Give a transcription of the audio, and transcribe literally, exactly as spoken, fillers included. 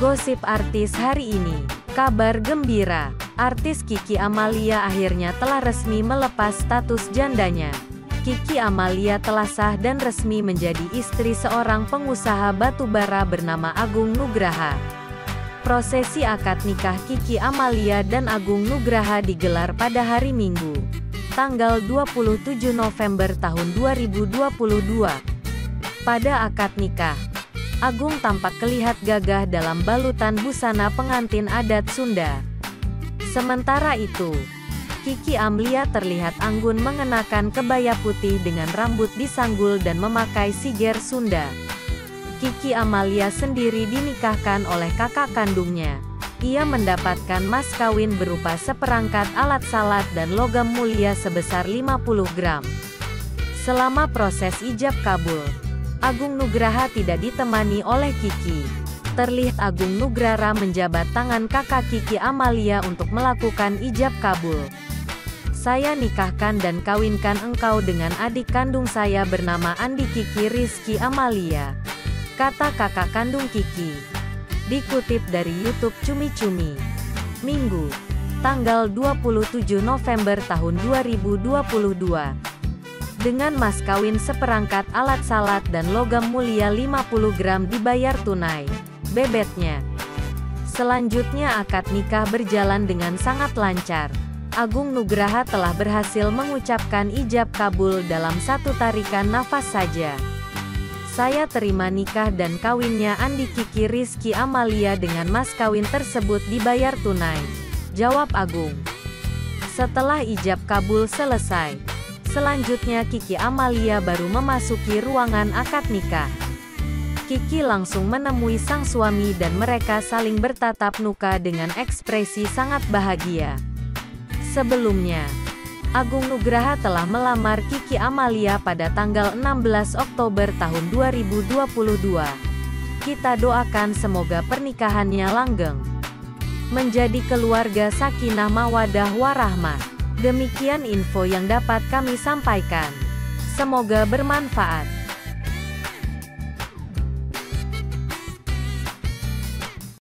Gosip artis hari ini. Kabar gembira, artis Kiki Amalia akhirnya telah resmi melepas status jandanya. Kiki Amalia telah sah dan resmi menjadi istri seorang pengusaha batubara bernama Agung Nugraha. Prosesi akad nikah Kiki Amalia dan Agung Nugraha digelar pada hari Minggu, tanggal dua puluh tujuh November tahun dua ribu dua puluh dua. Pada akad nikah, Agung tampak terlihat gagah dalam balutan busana pengantin adat Sunda. Sementara itu, Kiki Amalia terlihat anggun mengenakan kebaya putih dengan rambut disanggul dan memakai siger Sunda. Kiki Amalia sendiri dinikahkan oleh kakak kandungnya. Ia mendapatkan mas kawin berupa seperangkat alat salat dan logam mulia sebesar lima puluh gram. Selama proses ijab kabul, Agung Nugraha tidak ditemani oleh Kiki. Terlihat Agung Nugraha menjabat tangan kakak Kiki Amalia untuk melakukan ijab kabul. "Saya nikahkan dan kawinkan engkau dengan adik kandung saya bernama Andi Kiki Rizky Amalia," kata kakak kandung Kiki. Dikutip dari YouTube Cumi Cumi. Minggu, tanggal dua puluh tujuh November tahun dua ribu dua puluh dua. Dengan mas kawin seperangkat alat salat dan logam mulia lima puluh gram dibayar tunai, bebetnya. Selanjutnya akad nikah berjalan dengan sangat lancar. Agung Nugraha telah berhasil mengucapkan ijab kabul dalam satu tarikan nafas saja. "Saya terima nikah dan kawinnya Andi Kiki Rizky Amalia dengan mas kawin tersebut dibayar tunai," jawab Agung. Setelah ijab kabul selesai, selanjutnya Kiki Amalia baru memasuki ruangan akad nikah. Kiki langsung menemui sang suami dan mereka saling bertatap muka dengan ekspresi sangat bahagia. Sebelumnya, Agung Nugraha telah melamar Kiki Amalia pada tanggal enam belas Oktober tahun dua ribu dua puluh dua. Kita doakan semoga pernikahannya langgeng, menjadi keluarga sakinah mawadah warahmah. Demikian info yang dapat kami sampaikan. Semoga bermanfaat.